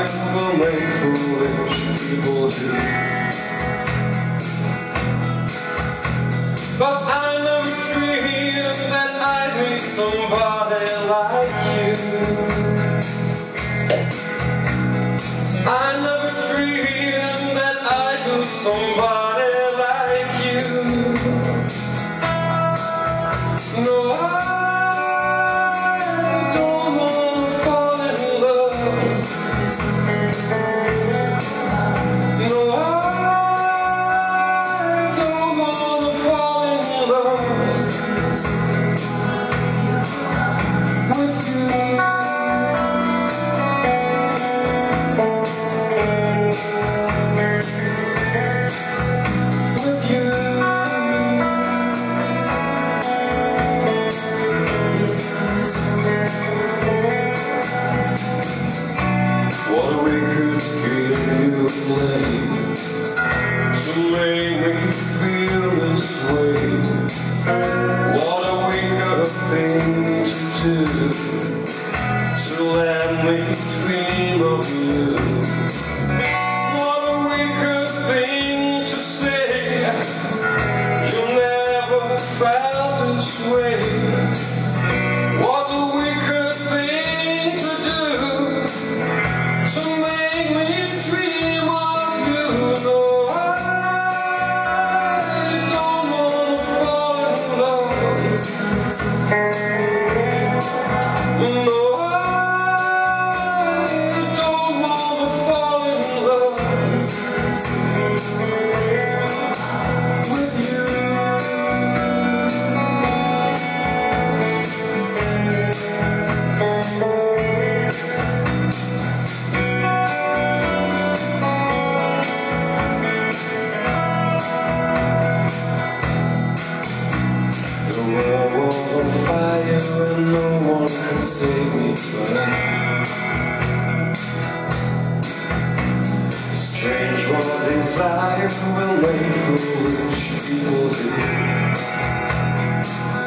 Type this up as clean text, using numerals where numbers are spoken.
desire will make foolish people do. But I never dreamed that I'd meet somebody like you. I never dreamed that I'd lose somebody like you. No, I don't wanna fall in love. No, I don't wanna fall in love with you. What a wicked game you play to make me feel this way. What a wicked thing to do, to let me dream of you. What a wicked thing to say, you never felt this way. What a wicked thing to do, to make me dream of you. No, I don't wanna fall in love. No, I don't wanna fall in love with you. The world was on fire and no one could save me but strange what desire will make foolish people do.